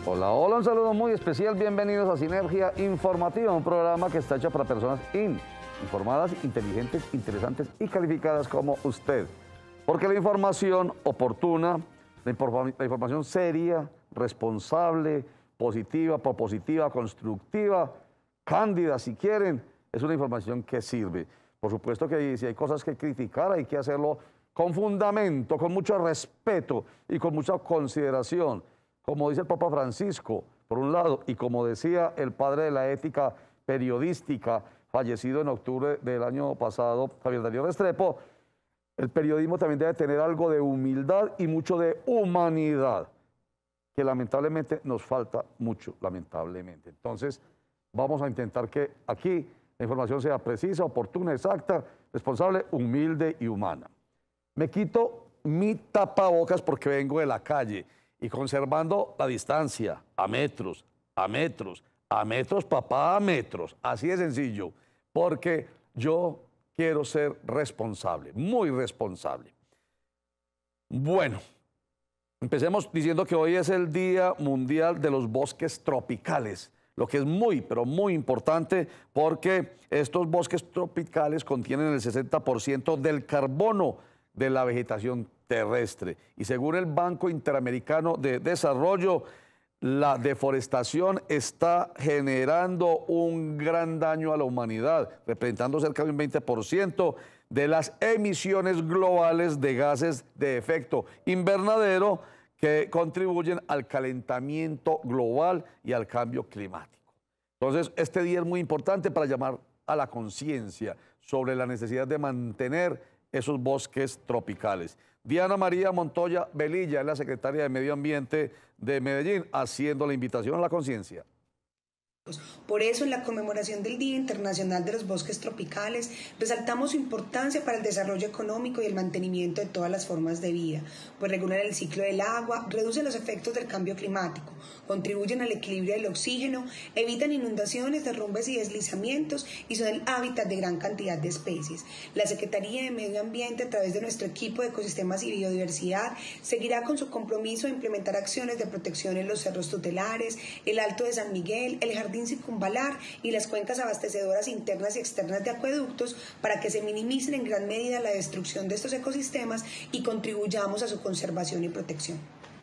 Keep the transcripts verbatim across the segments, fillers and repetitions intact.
Hola, hola, un saludo muy especial, bienvenidos a Sinergia Informativa, un programa que está hecho para personas in, informadas, inteligentes, interesantes y calificadas como usted. Porque la información oportuna, la, informa la información seria, responsable, positiva, propositiva, constructiva, cándida si quieren, es una información que sirve. Por supuesto que si hay cosas que criticar hay que hacerlo con fundamento, con mucho respeto y con mucha consideración. Como dice el Papa Francisco, por un lado, y como decía el padre de la ética periodística, fallecido en octubre del año pasado, Javier Darío Restrepo, el periodismo también debe tener algo de humildad y mucho de humanidad, que lamentablemente nos falta mucho, lamentablemente. Entonces, vamos a intentar que aquí la información sea precisa, oportuna, exacta, responsable, humilde y humana. Me quito mi tapabocas porque vengo de la calle y conservando la distancia, a metros, a metros, a metros, papá, a metros, así de sencillo, porque yo quiero ser responsable, muy responsable. Bueno, empecemos diciendo que hoy es el Día Mundial de los Bosques Tropicales, lo que es muy, pero muy importante porque estos bosques tropicales contienen el sesenta por ciento del carbono de la vegetación terrestre. Y según el Banco Interamericano de Desarrollo, la deforestación está generando un gran daño a la humanidad, representando cerca de un veinte por ciento de las emisiones globales de gases de efecto invernadero que contribuyen al calentamiento global y al cambio climático. Entonces, este día es muy importante para llamar a la conciencia sobre la necesidad de mantener esos bosques tropicales. Diana María Montoya Velilla es la secretaria de Medio Ambiente de Medellín, haciendo la invitación a la conciencia. Por eso, en la conmemoración del Día Internacional de los Bosques Tropicales, resaltamos su importancia para el desarrollo económico y el mantenimiento de todas las formas de vida, pues regulan el ciclo del agua, reducen los efectos del cambio climático, contribuyen al equilibrio del oxígeno, evitan inundaciones, derrumbes y deslizamientos y son el hábitat de gran cantidad de especies. La Secretaría de Medio Ambiente, a través de nuestro equipo de Ecosistemas y Biodiversidad, seguirá con su compromiso de implementar acciones de protección en los cerros tutelares, el Alto de San Miguel, el Jardín Circunvalar y las cuencas abastecedoras internas y externas de acueductos para que se minimicen en gran medida la destrucción de estos ecosistemas y contribuyamos a su conservación y protección.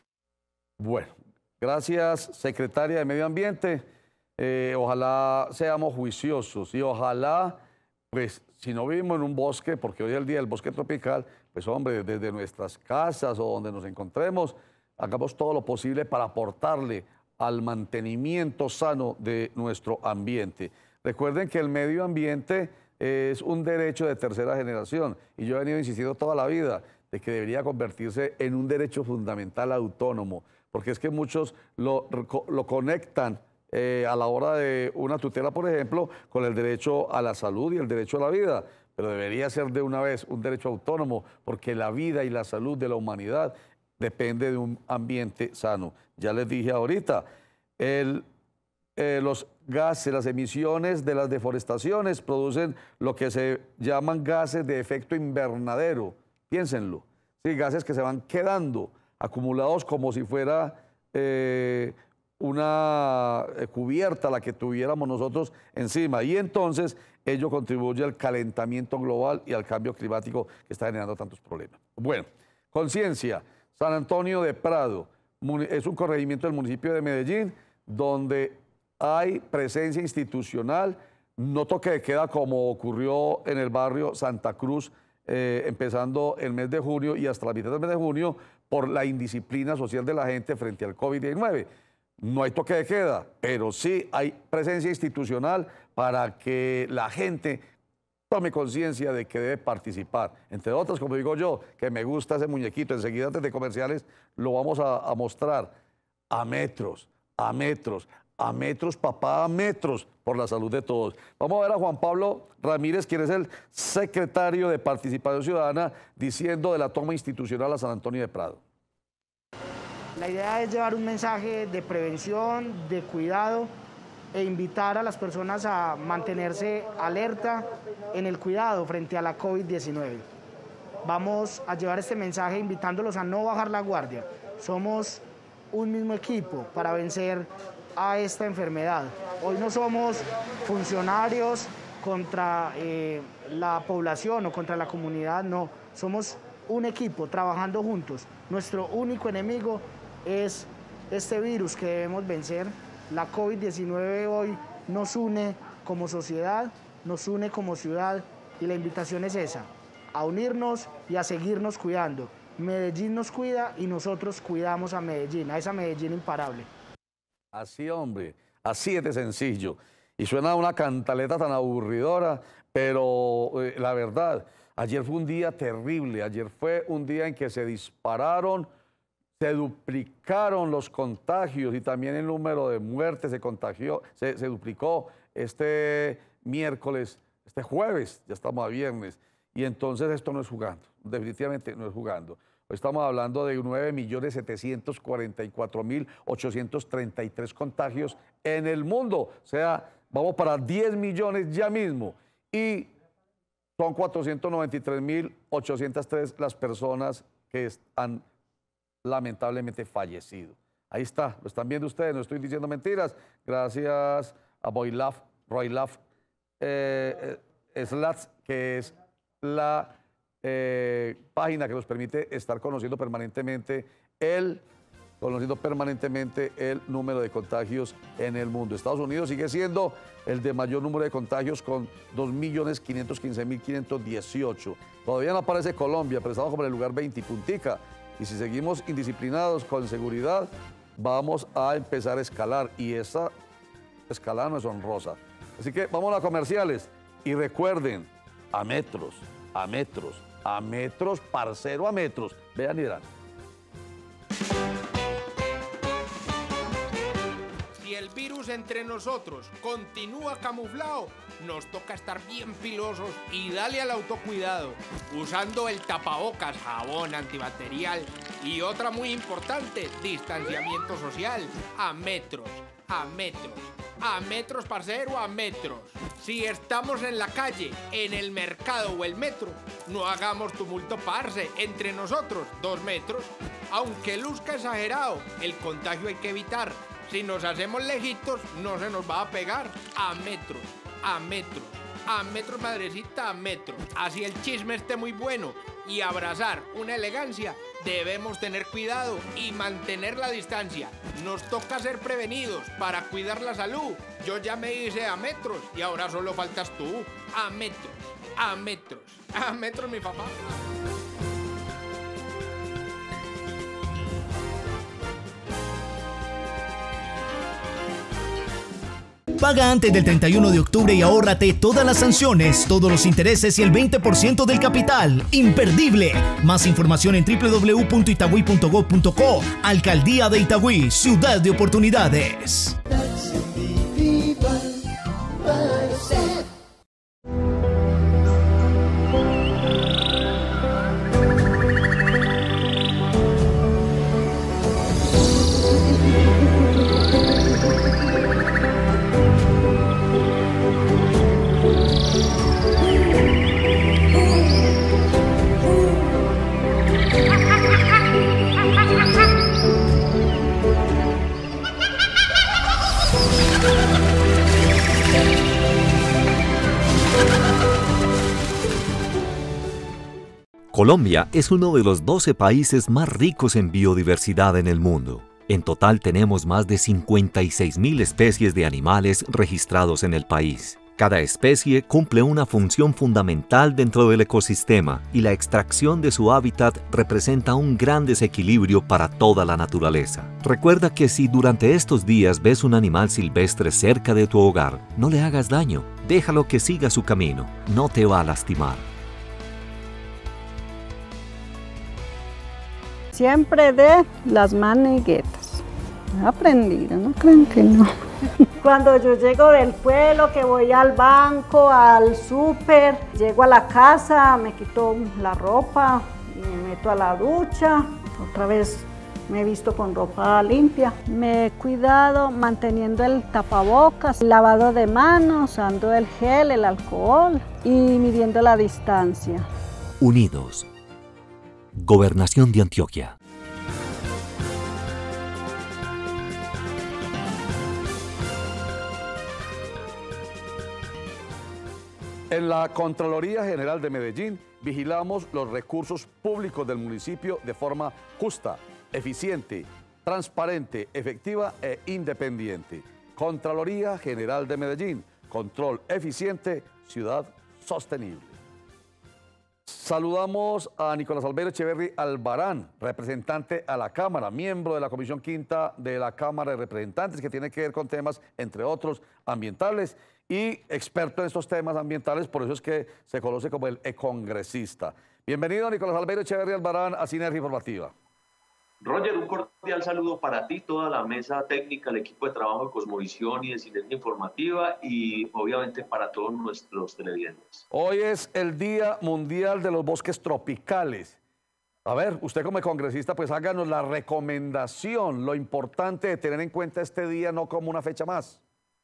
Bueno, gracias, secretaria de Medio Ambiente. Eh, ojalá seamos juiciosos y ojalá, pues, si no vivimos en un bosque, porque hoy es el día del bosque tropical, pues, hombre, desde nuestras casas o donde nos encontremos, hagamos todo lo posible para aportarle al mantenimiento sano de nuestro ambiente. Recuerden que el medio ambiente es un derecho de tercera generación y yo he venido insistiendo toda la vida de que debería convertirse en un derecho fundamental autónomo, porque es que muchos lo, lo conectan eh, a la hora de una tutela, por ejemplo, con el derecho a la salud y el derecho a la vida, pero debería ser de una vez un derecho autónomo, porque la vida y la salud de la humanidad depende de un ambiente sano. Ya les dije ahorita, el, eh, los gases, las emisiones de las deforestaciones producen lo que se llaman gases de efecto invernadero. Piénsenlo, ¿sí? Gases que se van quedando acumulados como si fuera eh, una cubierta la que tuviéramos nosotros encima. Y entonces ello contribuye al calentamiento global y al cambio climático que está generando tantos problemas. Bueno, conciencia. San Antonio de Prado es un corregimiento del municipio de Medellín donde hay presencia institucional, no toque de queda como ocurrió en el barrio Santa Cruz, eh, empezando el mes de junio y hasta la mitad del mes de junio por la indisciplina social de la gente frente al COVID diecinueve. No hay toque de queda, pero sí hay presencia institucional para que la gente tome conciencia de que debe participar. Entre otras, como digo yo, que me gusta ese muñequito, enseguida antes de comerciales lo vamos a, a mostrar a metros, a metros, a metros, papá, a metros, por la salud de todos. Vamos a ver a Juan Pablo Ramírez, quien es el secretario de Participación Ciudadana, diciendo de la toma institucional a San Antonio de Prado. La idea es llevar un mensaje de prevención, de cuidado, e invitar a las personas a mantenerse alerta en el cuidado frente a la COVID diecinueve. Vamos a llevar este mensaje invitándolos a no bajar la guardia. Somos un mismo equipo para vencer a esta enfermedad. Hoy no somos funcionarios contra eh, la población o contra la comunidad, no, somos un equipo trabajando juntos. Nuestro único enemigo es este virus que debemos vencer. La COVID diecinueve hoy nos une como sociedad, nos une como ciudad y la invitación es esa, a unirnos y a seguirnos cuidando. Medellín nos cuida y nosotros cuidamos a Medellín, a esa Medellín imparable. Así, hombre, así es de sencillo. Y suena una cantaleta tan aburridora, pero eh, la verdad, ayer fue un día terrible. Ayer fue un día en que se dispararon, se duplicaron los contagios y también el número de muertes se contagió, se, se duplicó este miércoles, este jueves, ya estamos a viernes. Y entonces esto no es jugando, definitivamente no es jugando. Estamos hablando de nueve millones setecientos cuarenta y cuatro mil ochocientos treinta y tres contagios en el mundo. O sea, vamos para diez millones ya mismo. Y son cuatrocientos noventa y tres mil ochocientos tres las personas que han lamentablemente fallecido. Ahí está, lo están viendo ustedes, no estoy diciendo mentiras. Gracias a Boylaf, Roylaf eh, eh, Slats, que es la eh, página que nos permite estar conociendo permanentemente el, conociendo permanentemente el número de contagios en el mundo. Estados Unidos sigue siendo el de mayor número de contagios con dos millones quinientos quince mil quinientos dieciocho. Todavía no aparece Colombia, pero estamos como en el lugar veinte y puntica. Y si seguimos indisciplinados con seguridad, vamos a empezar a escalar. Y esa escalada no es honrosa. Así que vamos a comerciales. Y recuerden, a metros, a metros, a metros, parcero, a metros. Vean y verán. Si el virus entre nosotros continúa camuflado, nos toca estar bien pilosos y darle al autocuidado, usando el tapabocas, jabón antibacterial y otra muy importante, distanciamiento social, a metros, a metros, a metros, parcero, a metros. Si estamos en la calle, en el mercado o el metro, no hagamos tumulto, parce, entre nosotros, dos metros. Aunque luzca exagerado, el contagio hay que evitar. Si nos hacemos lejitos, no se nos va a pegar. A metros, a metros, a metros, madrecita, a metros. Así el chisme esté muy bueno y abrazar una elegancia, debemos tener cuidado y mantener la distancia. Nos toca ser prevenidos para cuidar la salud. Yo ya me hice a metros y ahora solo faltas tú. A metros, a metros, a metros, mi papá. Paga antes del treinta y uno de octubre y ahórrate todas las sanciones, todos los intereses y el veinte por ciento del capital. ¡Imperdible! Más información en w w w punto itagüí punto gob punto co. Alcaldía de Itagüí, ciudad de oportunidades. Colombia es uno de los doce países más ricos en biodiversidad en el mundo. En total tenemos más de cincuenta y seis mil especies de animales registrados en el país. Cada especie cumple una función fundamental dentro del ecosistema y la extracción de su hábitat representa un gran desequilibrio para toda la naturaleza. Recuerda que si durante estos días ves un animal silvestre cerca de tu hogar, no le hagas daño, déjalo que siga su camino, no te va a lastimar. Siempre de las maniguetas. He aprendido, ¿no creen que no? Cuando yo llego del pueblo, que voy al banco, al súper, llego a la casa, me quito la ropa, me meto a la ducha, otra vez me he visto con ropa limpia. Me he cuidado manteniendo el tapabocas, lavado de manos, usando el gel, el alcohol y midiendo la distancia. Unidos. Gobernación de Antioquia. En la Contraloría General de Medellín vigilamos los recursos públicos del municipio de forma justa, eficiente, transparente, efectiva e independiente. Contraloría General de Medellín, control eficiente, ciudad sostenible. Saludamos a Nicolás Albeiro Echeverry Albarán, representante a la Cámara, miembro de la Comisión Quinta de la Cámara de Representantes, que tiene que ver con temas, entre otros, ambientales, y experto en estos temas ambientales, por eso es que se conoce como el econgresista. Bienvenido, Nicolás Albeiro Echeverry Albarán, a Sinergia Informativa. Roger, un cordial saludo para ti, toda la mesa técnica, el equipo de trabajo de Cosmovisión y de Sinergia Informativa y obviamente para todos nuestros televidentes. Hoy es el Día Mundial de los Bosques Tropicales. A ver, usted como congresista, pues háganos la recomendación, lo importante de tener en cuenta este día, no como una fecha más.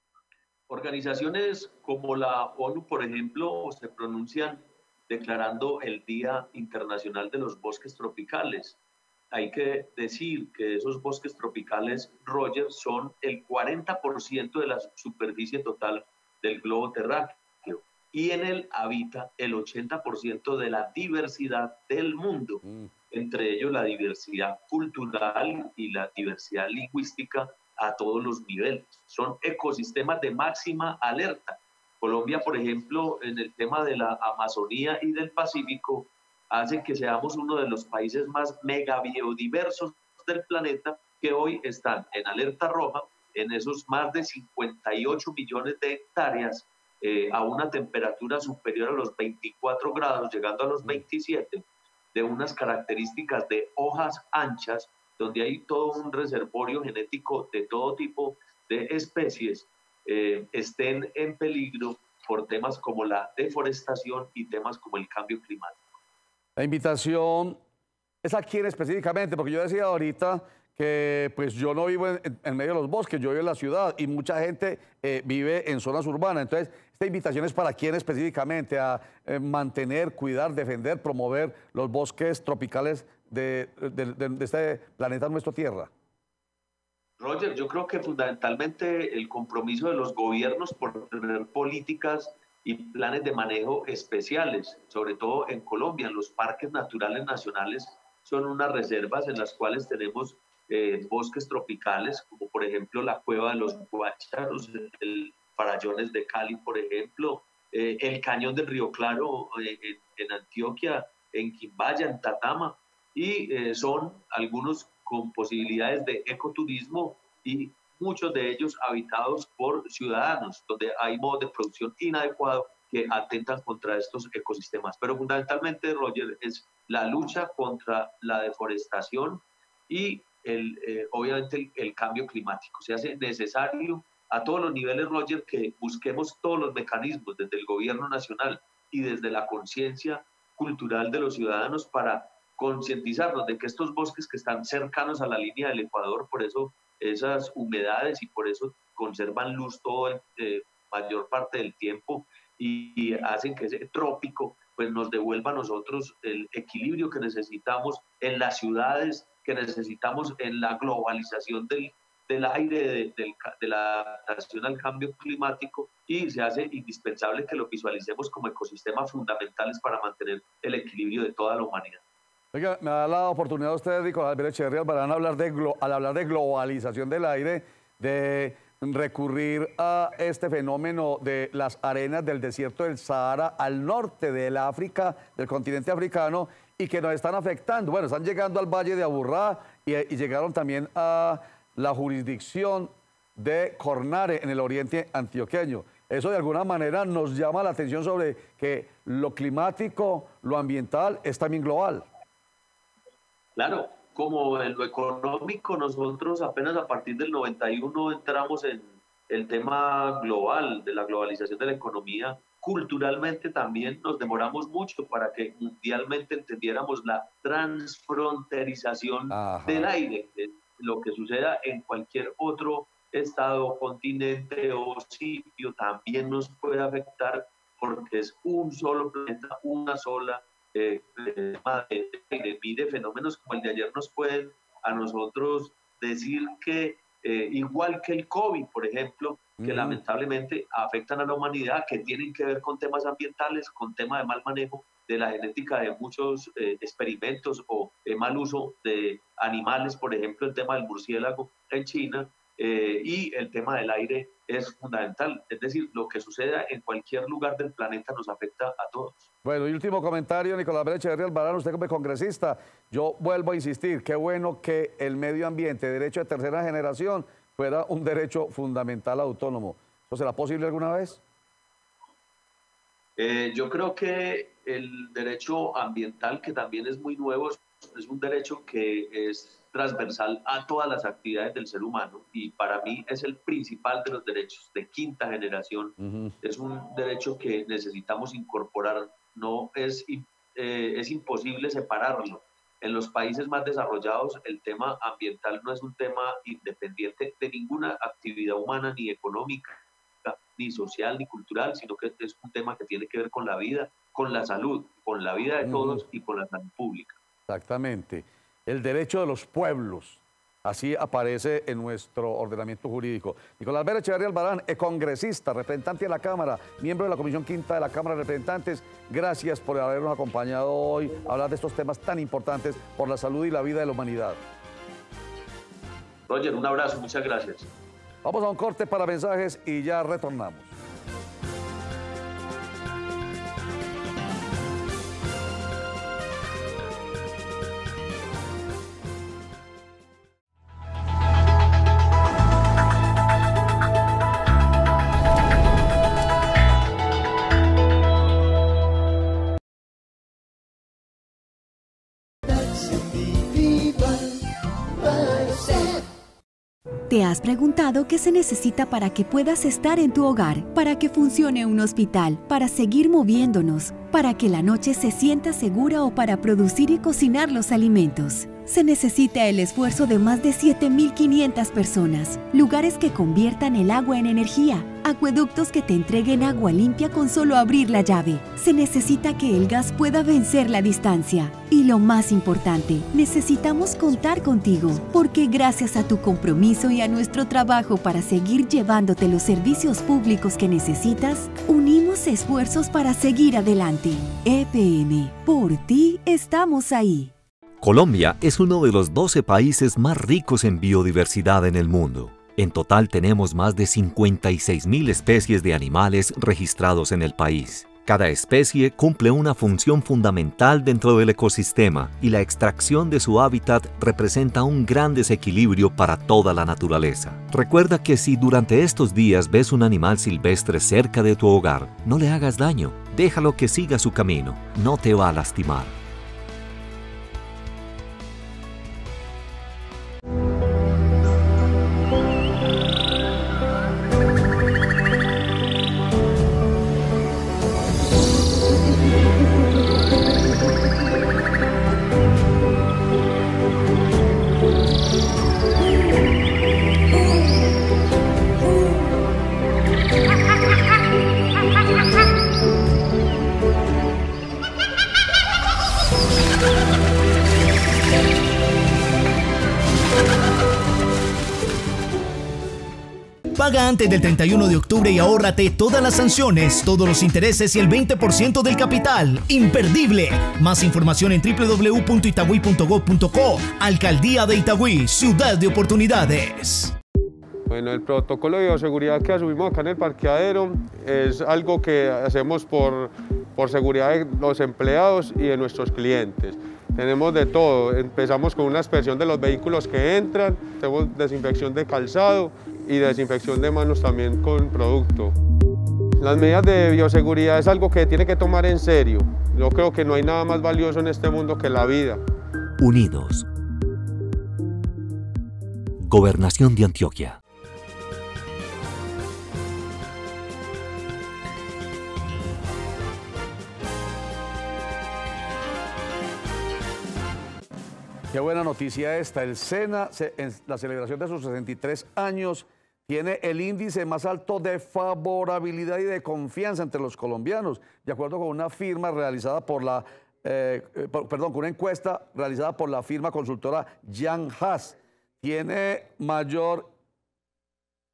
Organizaciones como la ONU, por ejemplo, se pronuncian declarando el Día Internacional de los Bosques Tropicales. Hay que decir que esos bosques tropicales, Roger, son el cuarenta por ciento de la superficie total del globo terráqueo y en él habita el ochenta por ciento de la diversidad del mundo, mm. entre ellos la diversidad cultural y la diversidad lingüística a todos los niveles. Son ecosistemas de máxima alerta. Colombia, por ejemplo, en el tema de la Amazonía y del Pacífico, hace que seamos uno de los países más megabiodiversos del planeta que hoy están en alerta roja en esos más de cincuenta y ocho millones de hectáreas eh, a una temperatura superior a los veinticuatro grados, llegando a los veintisiete, de unas características de hojas anchas, donde hay todo un reservorio genético de todo tipo de especies, eh, estén en peligro por temas como la deforestación y temas como el cambio climático. La invitación es a quién específicamente, porque yo decía ahorita que pues yo no vivo en, en medio de los bosques, yo vivo en la ciudad y mucha gente eh, vive en zonas urbanas. Entonces, esta invitación es para quién específicamente, a eh, mantener, cuidar, defender, promover los bosques tropicales de, de, de, de este planeta, nuestra Tierra. Roger, yo creo que fundamentalmente el compromiso de los gobiernos por tener políticas y planes de manejo especiales, sobre todo en Colombia. Los parques naturales nacionales son unas reservas en las cuales tenemos eh, bosques tropicales, como por ejemplo la Cueva de los Guácharos, el Farallones de Cali, por ejemplo, eh, el Cañón del Río Claro eh, en, en Antioquia, en Quimbaya, en Tatama, y eh, son algunos con posibilidades de ecoturismo y muchos de ellos habitados por ciudadanos, donde hay modos de producción inadecuados que atentan contra estos ecosistemas. Pero fundamentalmente, Roger, es la lucha contra la deforestación y el, eh, obviamente el, el cambio climático. Se hace necesario a todos los niveles, Roger, que busquemos todos los mecanismos desde el gobierno nacional y desde la conciencia cultural de los ciudadanos para concientizarnos de que estos bosques que están cercanos a la línea del Ecuador, por eso esas humedades y por eso conservan luz toda eh, mayor parte del tiempo y, y hacen que ese trópico pues nos devuelva a nosotros el equilibrio que necesitamos en las ciudades, que necesitamos en la globalización del, del aire, de, de, de la adaptación al cambio climático, y se hace indispensable que lo visualicemos como ecosistemas fundamentales para mantener el equilibrio de toda la humanidad. Oiga, me da la oportunidad a usted, Nicolás Albeiro Echeverry Albarán, hablar de al hablar de globalización del aire, de recurrir a este fenómeno de las arenas del desierto del Sahara al norte del África, del continente africano, y que nos están afectando. Bueno, están llegando al Valle de Aburrá y, y llegaron también a la jurisdicción de Cornare en el oriente antioqueño. Eso de alguna manera nos llama la atención sobre que lo climático, lo ambiental es también global. Claro, como en lo económico, nosotros apenas a partir del noventa y uno entramos en el tema global, de la globalización de la economía. Culturalmente también nos demoramos mucho para que mundialmente entendiéramos la transfronterización Ajá. del aire, lo que suceda en cualquier otro estado, continente o sitio también nos puede afectar porque es un solo planeta, una sola Eh, de, de, de fenómenos como el de ayer nos pueden a nosotros decir que eh, igual que el COVID, por ejemplo, que Mm. lamentablemente afectan a la humanidad, que tienen que ver con temas ambientales, con temas de mal manejo de la genética de muchos eh, experimentos o eh, mal uso de animales, por ejemplo, el tema del murciélago en China, eh, y el tema del aire es fundamental. Es decir, lo que suceda en cualquier lugar del planeta nos afecta a todos. Bueno, y último comentario, Nicolás Vera Echeverría Albarrán, usted como congresista, yo vuelvo a insistir, qué bueno que el medio ambiente, derecho de tercera generación, fuera un derecho fundamental autónomo. ¿Eso será posible alguna vez? Eh, yo creo que el derecho ambiental, que también es muy nuevo, es un derecho que es transversal a todas las actividades del ser humano y para mí es el principal de los derechos de quinta generación. Uh-huh. Es un derecho que necesitamos incorporar, no es, eh, es imposible separarlo. En los países más desarrollados el tema ambiental no es un tema independiente de ninguna actividad humana ni económica, ni social, ni cultural, sino que es un tema que tiene que ver con la vida, con la salud, con la vida de todos y con la salud pública. Exactamente. El derecho de los pueblos, así aparece en nuestro ordenamiento jurídico. Nicolás Vera Echeverría Albarrán, congresista, representante de la Cámara, miembro de la Comisión Quinta de la Cámara de Representantes, gracias por habernos acompañado hoy a hablar de estos temas tan importantes por la salud y la vida de la humanidad. Roger, un abrazo, muchas gracias. Vamos a un corte para mensajes y ya retornamos. ¿Te has preguntado qué se necesita para que puedas estar en tu hogar, para que funcione un hospital, para seguir moviéndonos, para que la noche se sienta segura o para producir y cocinar los alimentos? Se necesita el esfuerzo de más de siete mil quinientas personas, lugares que conviertan el agua en energía, acueductos que te entreguen agua limpia con solo abrir la llave. Se necesita que el gas pueda vencer la distancia. Y lo más importante, necesitamos contar contigo, porque gracias a tu compromiso y a nuestro trabajo para seguir llevándote los servicios públicos que necesitas, unimos esfuerzos para seguir adelante. E P M, por ti estamos ahí. Colombia es uno de los doce países más ricos en biodiversidad en el mundo. En total tenemos más de cincuenta y seis mil especies de animales registrados en el país. Cada especie cumple una función fundamental dentro del ecosistema y la extracción de su hábitat representa un gran desequilibrio para toda la naturaleza. Recuerda que si durante estos días ves un animal silvestre cerca de tu hogar, no le hagas daño, déjalo que siga su camino, no te va a lastimar. Paga antes del treinta y uno de octubre y ahórrate todas las sanciones, todos los intereses y el veinte por ciento del capital. ¡Imperdible! Más información en doble u doble u doble u punto itagüí punto gob punto co. Alcaldía de Itagüí, ciudad de oportunidades. Bueno, el protocolo de bioseguridad que asumimos acá en el parqueadero es algo que hacemos por, por seguridad de los empleados y de nuestros clientes. Tenemos de todo, empezamos con una inspección de los vehículos que entran, tenemos desinfección de calzado y desinfección de manos también con producto. Las medidas de bioseguridad es algo que tiene que tomar en serio. Yo creo que no hay nada más valioso en este mundo que la vida. Unidos. Gobernación de Antioquia. Qué buena noticia esta. El SENA, en la celebración de sus sesenta y tres años, tiene el índice más alto de favorabilidad y de confianza entre los colombianos, de acuerdo con una firma realizada por la, eh, perdón, con una encuesta realizada por la firma consultora Jan Haas. Tiene mayor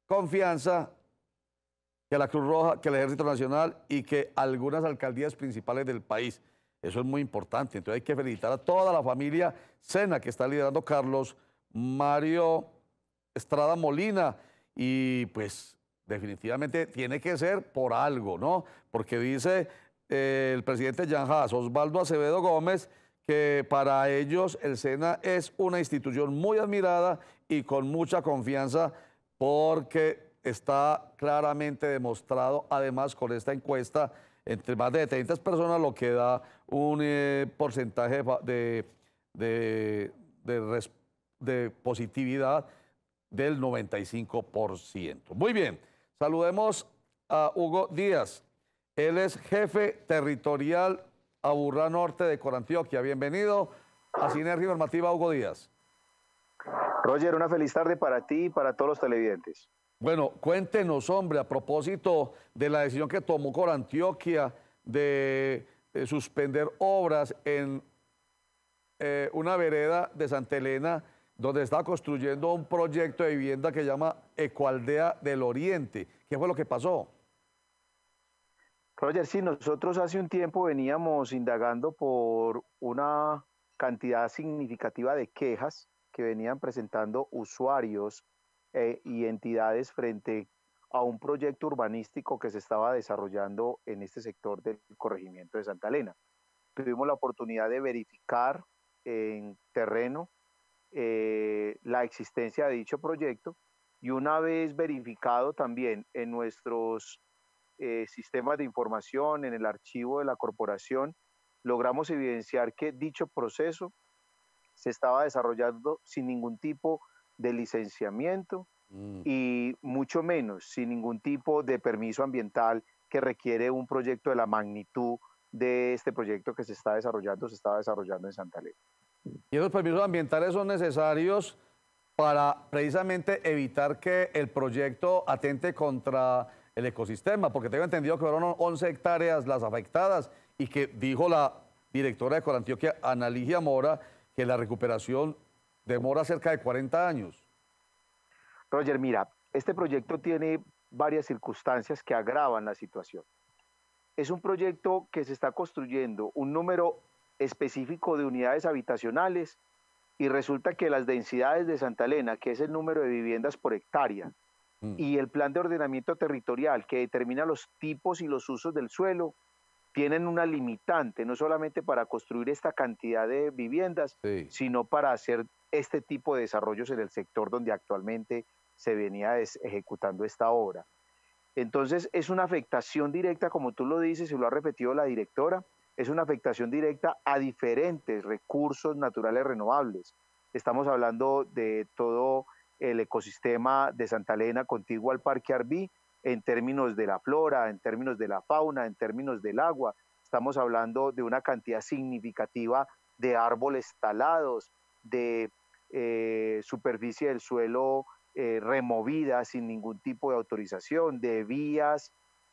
confianza que la Cruz Roja, que el Ejército Nacional y que algunas alcaldías principales del país. Eso es muy importante. Entonces hay que felicitar a toda la familia Sena que está liderando Carlos Mario Estrada Molina. Y pues definitivamente tiene que ser por algo, ¿no? Porque dice eh, el presidente Jan Haas, Osvaldo Acevedo Gómez, que para ellos el Sena es una institución muy admirada y con mucha confianza porque está claramente demostrado, además con esta encuesta, entre más de treinta personas, lo que da un eh, porcentaje de, de, de, res, de positividad del noventa y cinco por ciento. Muy bien, saludemos a Hugo Díaz. Él es jefe territorial Aburrá Norte de Corantioquia. Bienvenido a Sinergia Informativa, Hugo Díaz. Roger, una feliz tarde para ti y para todos los televidentes. Bueno, cuéntenos, hombre, a propósito de la decisión que tomó Corantioquia de, de suspender obras en eh, una vereda de Santa Elena, donde está construyendo un proyecto de vivienda que se llama Ecoaldea del Oriente. ¿Qué fue lo que pasó? Roger, sí, nosotros hace un tiempo veníamos indagando por una cantidad significativa de quejas que venían presentando usuarios eh, y entidades frente a un proyecto urbanístico que se estaba desarrollando en este sector del corregimiento de Santa Elena. Tuvimos la oportunidad de verificar en terreno eh, la existencia de dicho proyecto y una vez verificado también en nuestros eh, sistemas de información, en el archivo de la corporación, logramos evidenciar que dicho proceso se estaba desarrollando sin ningún tipo de licenciamiento mm. y mucho menos sin ningún tipo de permiso ambiental que requiere un proyecto de la magnitud de este proyecto que se está desarrollando, se estaba desarrollando en Santa Elena. Y esos permisos ambientales son necesarios para precisamente evitar que el proyecto atente contra el ecosistema, porque tengo entendido que fueron once hectáreas las afectadas y que dijo la directora de Corantioquia, Ana Ligia Mora, que la recuperación demora cerca de cuarenta años. Roger, mira, este proyecto tiene varias circunstancias que agravan la situación. Es un proyecto que se está construyendo un número específico de unidades habitacionales y resulta que las densidades de Santa Elena, que es el número de viviendas por hectárea, mm. y el plan de ordenamiento territorial que determina los tipos y los usos del suelo, tienen una limitante, no solamente para construir esta cantidad de viviendas, sí. sino para hacer este tipo de desarrollos en el sector donde actualmente se venía ejecutando esta obra. Entonces es una afectación directa, como tú lo dices y lo ha repetido la directora, es una afectación directa a diferentes recursos naturales renovables. Estamos hablando de todo el ecosistema de Santa Elena contiguo al Parque Arví, en términos de la flora, en términos de la fauna, en términos del agua. Estamos hablando de una cantidad significativa de árboles talados, de eh, superficie del suelo eh, removida sin ningún tipo de autorización, de vías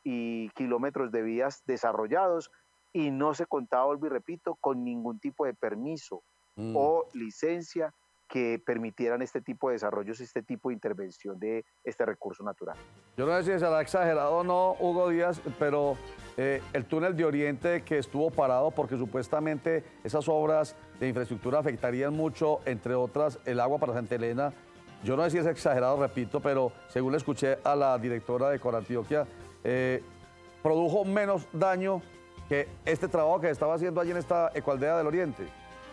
y kilómetros de vías desarrollados, y no se contaba, vuelvo y repito, con ningún tipo de permiso mm. o licencia que permitieran este tipo de desarrollos, este tipo de intervención de este recurso natural. Yo no sé si será exagerado o no, Hugo Díaz, pero eh, el túnel de Oriente que estuvo parado porque supuestamente esas obras de infraestructura afectarían mucho, entre otras, el agua para Santa Elena. Yo no sé si es exagerado, repito, pero según le escuché a la directora de Corantioquia, eh, produjo menos daño que este trabajo que estaba haciendo allí en esta Ecoaldea del Oriente.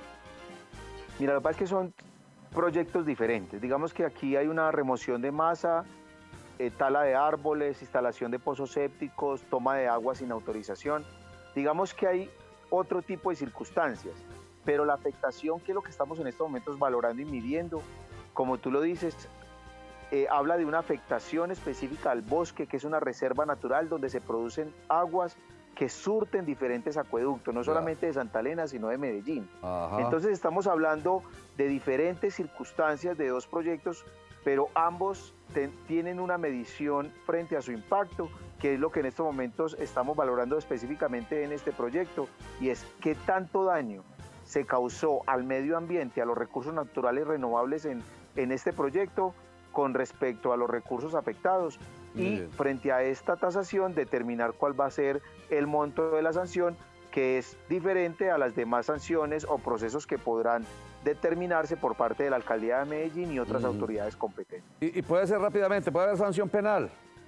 Mira, lo que pasa es que son proyectos diferentes. Digamos que aquí hay una remoción de masa, eh, tala de árboles, instalación de pozos sépticos, toma de agua sin autorización. Digamos que hay otro tipo de circunstancias, pero la afectación, que es lo que estamos en estos momentos valorando y midiendo, como tú lo dices, eh, habla de una afectación específica al bosque, que es una reserva natural donde se producen aguas que surten diferentes acueductos, no solamente de Santa Elena, sino de Medellín. Ajá. Entonces estamos hablando de diferentes circunstancias de dos proyectos, pero ambos ten, tienen una medición frente a su impacto, que es lo que en estos momentos estamos valorando específicamente en este proyecto, y es qué tanto daño se causó al medio ambiente, a los recursos naturales renovables en, en este proyecto, con respecto a los recursos afectados y frente a esta tasación determinar cuál va a ser el monto de la sanción, que es diferente a las demás sanciones o procesos que podrán determinarse por parte de la Alcaldía de Medellín y otras uh-huh. autoridades competentes. Y, y puede ser rápidamente, ¿puede haber sanción penal?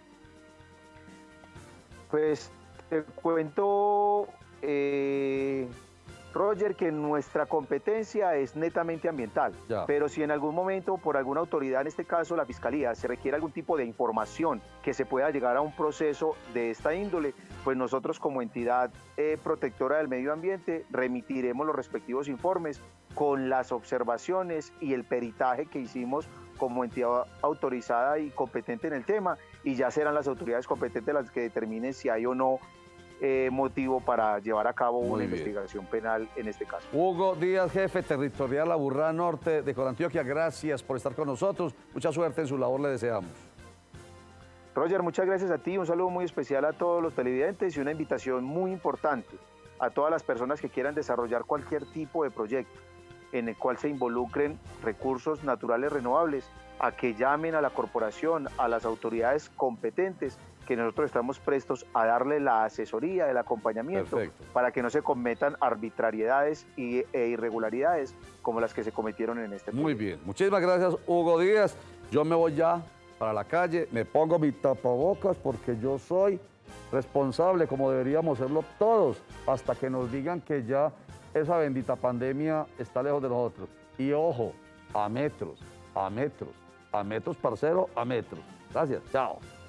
Pues te cuento, eh, Roger, que nuestra competencia es netamente ambiental, ya. Pero si en algún momento por alguna autoridad, en este caso la Fiscalía, se requiere algún tipo de información que se pueda llegar a un proceso de esta índole, pues nosotros como entidad eh, protectora del medio ambiente remitiremos los respectivos informes con las observaciones y el peritaje que hicimos como entidad autorizada y competente en el tema, y ya serán las autoridades competentes las que determinen si hay o no Eh, motivo para llevar a cabo Muy una bien. investigación penal en este caso. Hugo Díaz, jefe territorial Aburrá Norte de Corantioquia, gracias por estar con nosotros. Mucha suerte en su labor, le deseamos. Roger, muchas gracias a ti, un saludo muy especial a todos los televidentes y una invitación muy importante a todas las personas que quieran desarrollar cualquier tipo de proyecto en el cual se involucren recursos naturales renovables, a que llamen a la corporación, a las autoridades competentes, que nosotros estamos prestos a darle la asesoría, el acompañamiento, Perfecto. para que no se cometan arbitrariedades y, e irregularidades como las que se cometieron en este Muy proyecto. Bien, muchísimas gracias, Hugo Díaz. Yo me voy ya para la calle, me pongo mi tapabocas porque yo soy responsable, como deberíamos serlo todos, hasta que nos digan que ya esa bendita pandemia está lejos de nosotros. Y ojo, a metros, a metros, a metros, parcero, a metros. Gracias, chao.